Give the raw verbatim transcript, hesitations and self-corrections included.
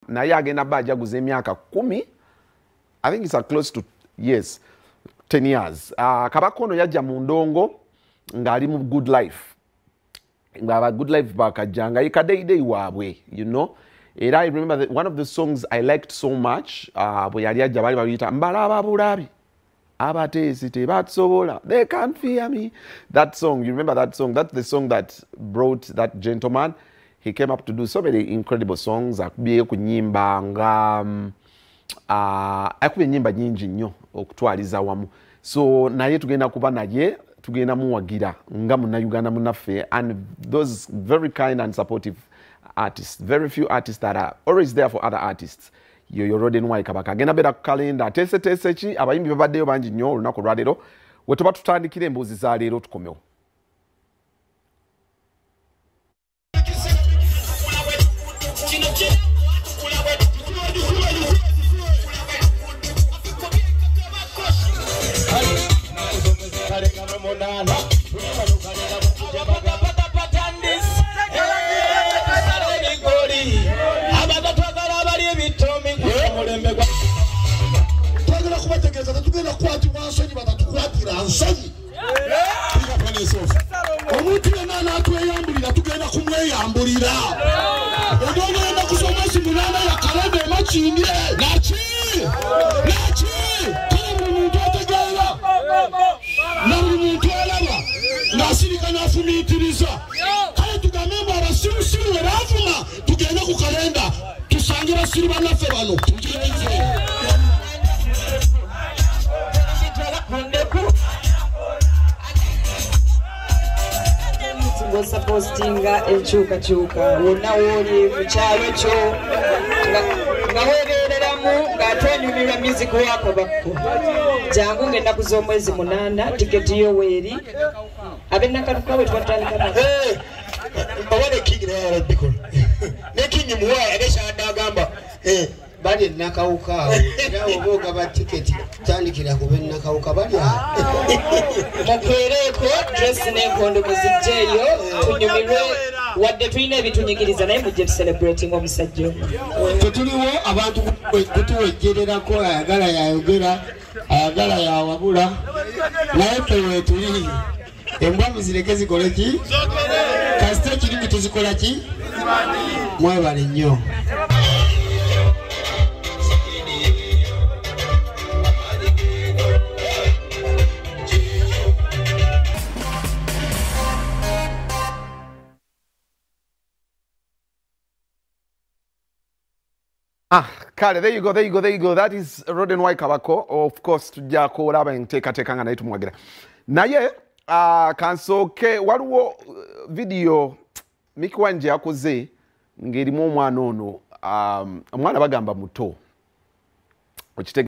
naye agenda bba ajaguza emyaka kumi. I think it's a close to yes ten years. Uh, Kabako ono yajja mu ndongo ng'ali mu Good Life. Ng'aba Good Life bakajjanga yekadeideyi waabwe, you know. And I remember that one of the songs I liked so much, uh, bwe yali ajja bali bayita mbalaba bulabi. Abateesi tebasobola. They can't fear me. That song, you remember that song? That's the song that brought that gentleman. He came up to do so many incredible songs. Akubye kunyimba nga uh, akubye nyimba nyingi nnyo okutwaliza wamu. So naye tugenda kuba naye tugenda muwagira nga munnauganda munaffe, and those very kind and supportive artists. Very few artists that are always there for other artists. Yo yo Roden White Kabaka. Agenda beda ku kalenda tese tese ki abayimbi babaddeyo bangi nnyo olunaku lwa leero. We tuba tutandikira emboozi za leero tukomewo. Omuntu yena natweyambulira tugenda kumweyambulira. Odogenda kusoma simunana ya kalebe makindi naki naki kale buli muntu ategeera na buli muntu alaba nasirika nafumiitiriza. Kale tugamemba abasirusiru we bavuma tugende ku kalenda tusange basiru bannaffe bano tukirenze. Ngosa postinga enchuka chuka wonna woli mu kyalo kyo nga weereramu ng'atonyumirwa music wako bakko jangu ngenda kuza omwezi munana tiketi yo weeri abennakaluka bwe twatandika owale king naye bikolo ne king muwaya ageshaadde agamba bali nakawuka awo era oba ogaba tiketi tandikira ku bennakawuka bali mukwereeko dress n'enkondo muzijjeeyo tunyumirwe wadde tulina ebitunyigiriza naye mujje tucelebrating omusajja omu. Tetuliwo abantu kutuwejjererako ayagala yayogera ayagala yawabula naye ffe weetuli embwa muzireke zikole ki kasita ekirimi tuzikola ki mwebale nnyo. Ah, kale, there you go, there you go, there you go. That is Roden White Kabako. Of course, tujja kolaba enteka tekanga naye tumwagira. Naye, uh, kansooke waliwo video Miki Wanje yakoze ng'erimu omwana ono, um, omwana bagamba muto.